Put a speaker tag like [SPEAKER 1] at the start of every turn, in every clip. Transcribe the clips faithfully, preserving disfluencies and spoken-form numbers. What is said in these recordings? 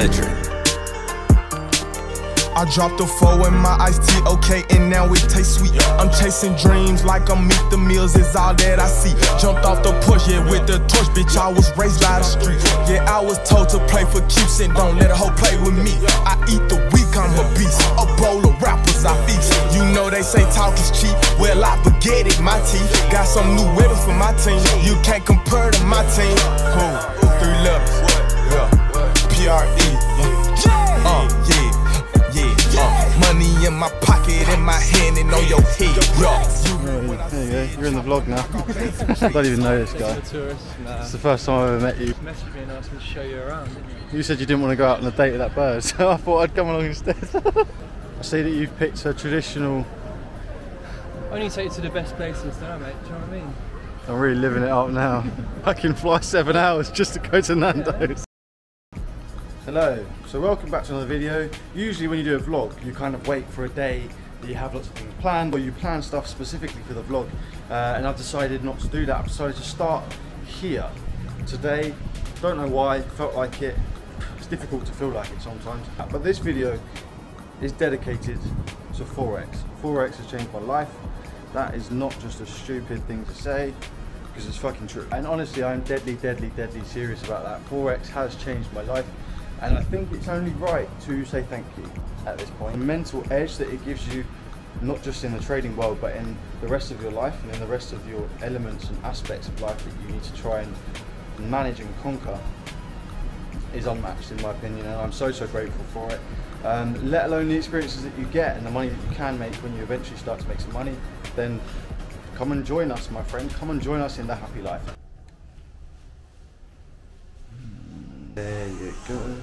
[SPEAKER 1] electric.
[SPEAKER 2] I dropped a four in my iced tea, okay, and now it tastes sweet. I'm chasing dreams like I'm Meet the Mills, is all that I see. Jumped off the porch, yeah, with the torch, bitch, I was raised by the street. Yeah, I was told to play for keeps and don't let a hoe play with me. I eat the weak, I'm a beast, a bowl of rappers I feast. You know they say talk is cheap, well I forget it, my teeth. Got some new weapons for my team, you can't compare to my team. Cool, three letters, yeah, P R E, yeah, uh, yeah. Uh, money in my pocket, in my hand, and on your head, yo.
[SPEAKER 3] There you go, you're in the vlog now. I don't even know this guy.
[SPEAKER 4] Nah.
[SPEAKER 3] It's the first time I ever met you.
[SPEAKER 4] You messaged me and asked me to show you around, didn't you?
[SPEAKER 3] You said you didn't want to go out on a date with that bird, so I thought I'd come along instead. I see that you've picked a traditional...
[SPEAKER 4] I only take you to the best places now, mate, do you know what I mean?
[SPEAKER 3] I'm really living it up now. I can fly seven hours just to go to Nando's. Hello, so welcome back to another video. Usually when you do a vlog, you kind of wait for a day that you have lots of things planned, or you plan stuff specifically for the vlog. Uh, and I've decided not to do that. I've decided to start here today. Don't know why, felt like it. It's difficult to feel like it sometimes. But this video is dedicated to Forex. Forex has changed my life. That is not just a stupid thing to say, because it's fucking true. And honestly, I'm deadly, deadly, deadly serious about that. Forex has changed my life. And I think it's only right to say thank you at this point. The mental edge that it gives you, not just in the trading world, but in the rest of your life and in the rest of your elements and aspects of life that you need to try and manage and conquer, is unmatched in my opinion, and I'm so, so grateful for it. Um, let alone the experiences that you get and the money that you can make when you eventually start to make some money, then come and join us, my friend. Come and join us in the happy life. There you go.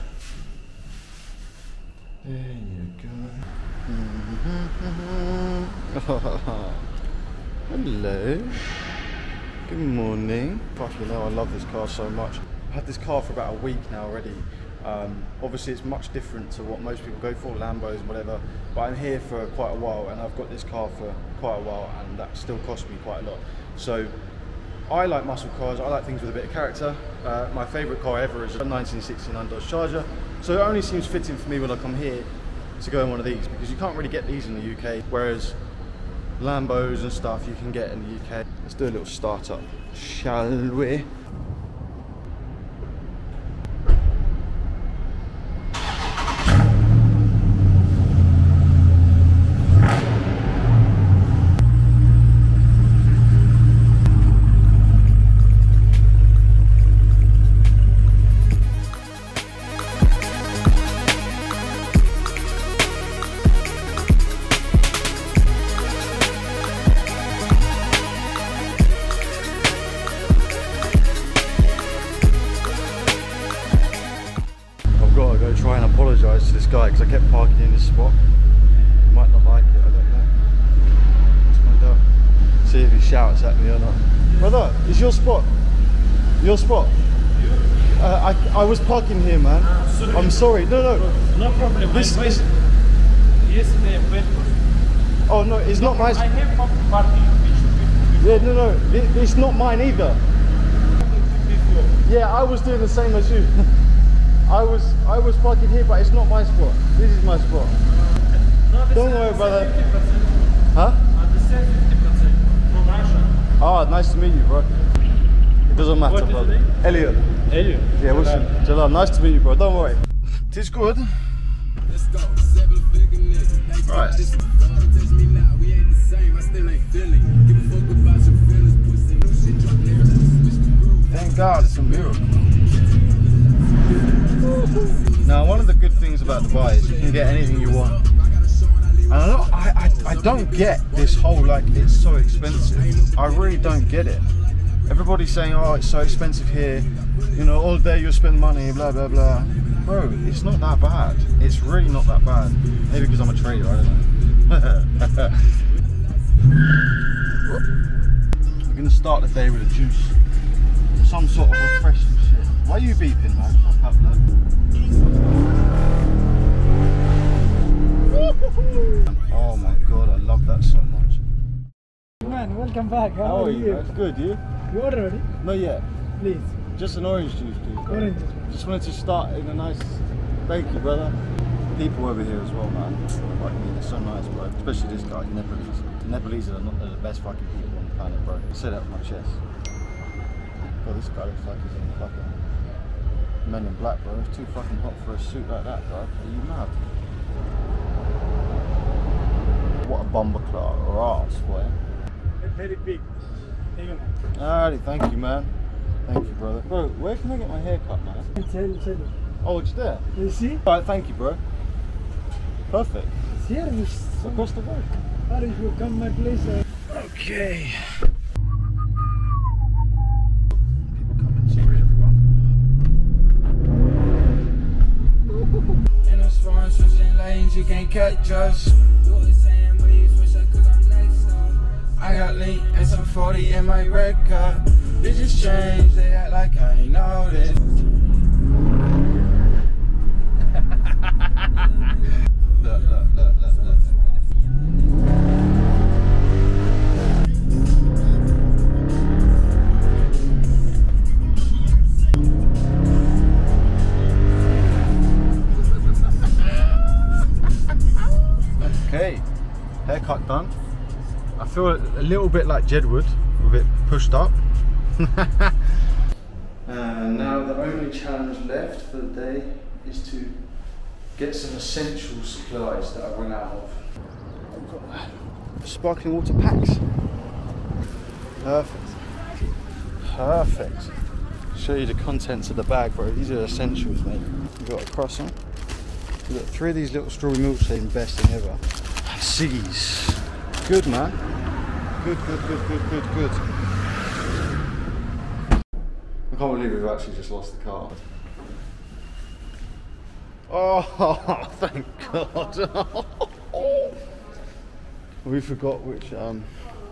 [SPEAKER 3] There you go. Hello. Good morning. Fucking hell, I love this car so much. I've had this car for about a week now already. Um, obviously it's much different to what most people go for, Lambos and whatever, but I'm here for quite a while and I've got this car for quite a while, and that still cost me quite a lot. So I like muscle cars, I like things with a bit of character. Uh, my favourite car ever is a nineteen sixty-nine Dodge Charger, so it only seems fitting for me when I come here to go in one of these, because you can't really get these in the U K, whereas Lambos and stuff you can get in the U K. Let's do a little start up, shall we? Try and apologise to this guy because I kept parking in this spot. He might not like it, I don't know. Let's find out. See if he shouts at me or not. Brother, is your spot? Your spot? Uh, I, I was parking here, man.
[SPEAKER 5] Ah, sorry.
[SPEAKER 3] I'm sorry. No, no.
[SPEAKER 5] No problem.
[SPEAKER 3] This
[SPEAKER 5] I
[SPEAKER 3] is...
[SPEAKER 5] Yesterday I went for...
[SPEAKER 3] Oh no, it's not my...
[SPEAKER 5] I have public parking. Which,
[SPEAKER 3] yeah, no, no. It, it's not mine either.
[SPEAKER 5] before.
[SPEAKER 3] Yeah, I was doing the same as you. I was I was parking here, but it's not my spot. This is my spot.
[SPEAKER 5] No,
[SPEAKER 3] Don't worry, brother.
[SPEAKER 5] fifty percent.
[SPEAKER 3] Huh?
[SPEAKER 5] Uh, the same fifty percent from Russia.
[SPEAKER 3] Oh, nice to meet you, bro. It doesn't matter,
[SPEAKER 5] What is
[SPEAKER 3] brother.
[SPEAKER 5] your name?
[SPEAKER 3] Elliot.
[SPEAKER 5] Elliot.
[SPEAKER 3] Yeah, what's your Jalal? Nice to meet you, bro. Don't worry. It is good.
[SPEAKER 6] Let's go. Seven figure nigga.
[SPEAKER 3] Right.
[SPEAKER 6] Touch me now. We ain't the same. I still ain't feeling. Give a fuck about your feelings, pussy. New shit drop there. Switch the groove.
[SPEAKER 3] Thank God, it's a miracle. Now, one of the good things about Dubai is you can get anything you want. And I don't, I, I, I don't get this whole, like, it's so expensive. I really don't get it. Everybody's saying, oh, it's so expensive here. You know, all day you'll spend money, blah, blah, blah. Bro, it's not that bad. It's really not that bad. Maybe because I'm a trader, I don't know. We're going to start the day with a juice. Some sort of refreshing shit. Why are you beeping, man? Fuck up, man. Oh my god, I love that so much.
[SPEAKER 7] Man, welcome back. How,
[SPEAKER 3] How
[SPEAKER 7] are you?
[SPEAKER 3] That's good, you?
[SPEAKER 7] You ordered already?
[SPEAKER 3] Not yet.
[SPEAKER 7] Please.
[SPEAKER 3] Just an orange juice, please.
[SPEAKER 7] Orange.
[SPEAKER 3] Just wanted to start in a nice Thank you, brother. People over here as well, man. Like me, they're so nice, bro. Especially this guy, Nepalese. Nepalese are not they're the best fucking people on the planet, bro. I say that with my chest. God, this guy looks like he's in fucking Men in Black, bro. It's too fucking hot for a suit like that, bro. Are you mad? What a bumper clock or arse, boy.
[SPEAKER 7] Very big.
[SPEAKER 3] Alrighty, thank you, man. Thank you, brother. Bro, where can I get my hair cut, man?
[SPEAKER 7] Tell, tell.
[SPEAKER 3] Oh, it's there.
[SPEAKER 7] You see?
[SPEAKER 3] Alright, thank you, bro. Perfect.
[SPEAKER 7] It's here. It's
[SPEAKER 3] Across the road.
[SPEAKER 7] or if you come my place. Uh,
[SPEAKER 3] Okay. People coming, sorry everyone.
[SPEAKER 6] In those foreign switching lanes, you can't catch us. I got lean and some forty in my red car. Bitches change, they act like I ain't noticed.
[SPEAKER 3] Look, look, look, look, look. Okay, haircut done. I feel a little bit like Jedward with it pushed up. And now the only challenge left for the day is to get some essential supplies that I've run out of. I've got sparkling water packs. Perfect. Perfect. Show you the contents of the bag, bro. These are essentials, mate. We've got a croissant. We've got three of these little strawberry milkshake, best thing ever. Ciggies. Good, man. Good, good, good, good, good, good. I can't believe we've actually just lost the car. Oh, thank God. We forgot which, um...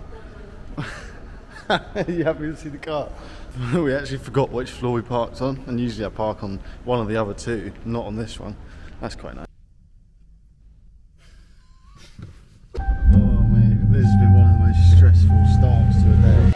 [SPEAKER 3] you happy to see the car? We actually forgot which floor we parked on, and usually I park on one of the other two, not on this one. That's quite nice. Oh mate, this has been one of the most stressful starts to a day.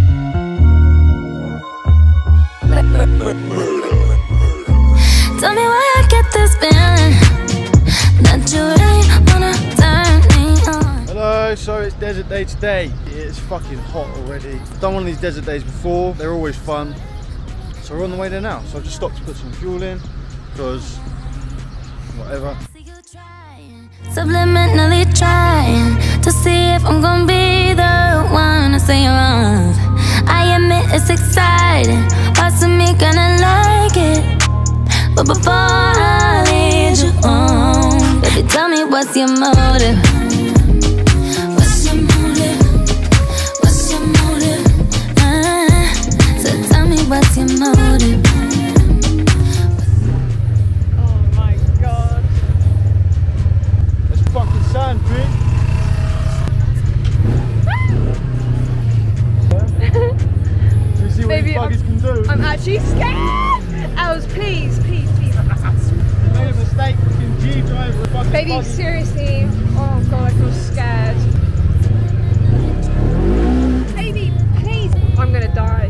[SPEAKER 1] Tell me why I get this feeling that you really wanna turn me on.
[SPEAKER 3] Hello, so it's desert day today. It's fucking hot already. I've done one of these desert days before, they're always fun. So we're on the way there now. So I've just stopped to put some fuel in, because whatever.
[SPEAKER 1] Subliminally trying to see if I'm gonna be the one to say you're wrong. I admit it's exciting, parts of me gonna like it. But before I lead you on, baby, tell me what's your motive? What's your motive? What's your motive? Uh, so tell me what's your motive?
[SPEAKER 3] Fucking sand, dude. Do you see what
[SPEAKER 8] Baby,
[SPEAKER 3] these buggies can do?
[SPEAKER 8] I'm actually scared! Els, please, please, please.
[SPEAKER 3] You made a mistake, fucking G driver, fucking
[SPEAKER 8] Baby,
[SPEAKER 3] buggy.
[SPEAKER 8] seriously. Oh god, I feel scared. Baby, please. I'm gonna die.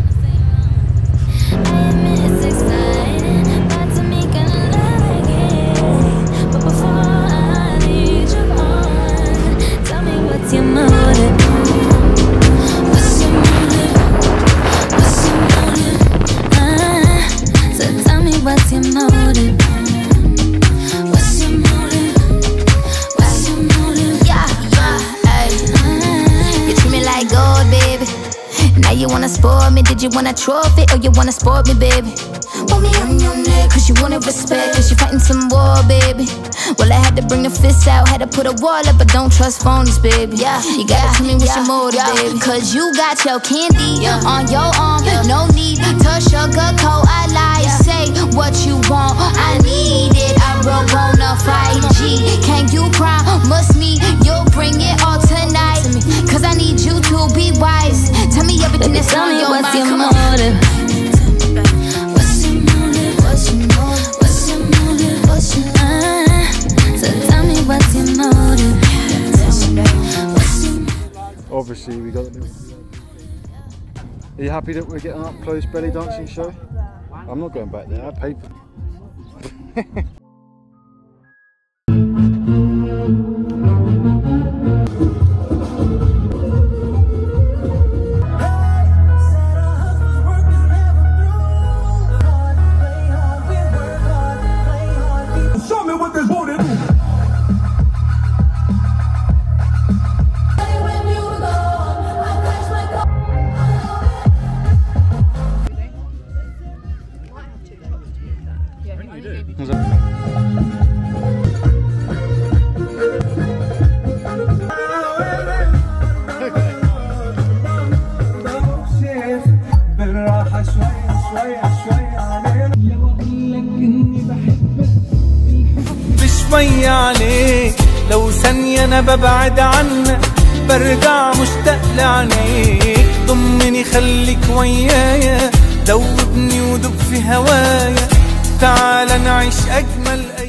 [SPEAKER 1] I admit it's exciting, parts of me gonna like it. But before I lead you on, tell me what's your motive? What's your motive? What's your motive? Uh, so tell me what's your motive? What's your motive? What's your motive? Yeah, yeah, ay. You treat me like gold, baby. Now you wanna spoil me, did you want a trophy or you wanna sport me, baby? Want me on your neck, cause you wanted respect, cause you fighting some war, baby. Well, I had to bring the fists out, had to put a wall up, but don't trust phonies, baby. Yeah, you gotta yeah, tell me what's yeah, your motive, yeah. baby. Cause you got your candy yeah. on your arm, yeah. no need to sugarcoat a lie. Yeah. Say what you want, I need it. I broke on a five G. Can you promise me you'll bring it all tonight? Cause I need you to be wise. Tell me everything that's on your mind. What's your motive? What's your motive? What's your motive? What's your motive? What's your uh, so tell me what's your motive?
[SPEAKER 3] Obviously, we got the. Are you happy that we're getting up close belly dancing show? I'm not going back there. I paid for. you do.
[SPEAKER 9] بالراحة شوية شوية شوية علينا لو أقولك إني بحبك بشوية عليك لو ثانية أنا ببعد عنك برجع مشتاق لعينيك ضمني خليك ويايا دوبني ودوب في هوايا تعال نعيش أجمل